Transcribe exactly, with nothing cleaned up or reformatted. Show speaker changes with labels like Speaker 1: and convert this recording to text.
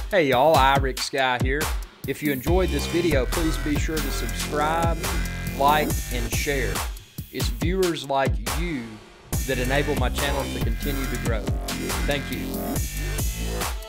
Speaker 1: Hey y'all, IrixGuy here. If you enjoyed this video, please be sure to subscribe, like, and share. It's viewers like you that enable my channel to continue to grow. Thank you.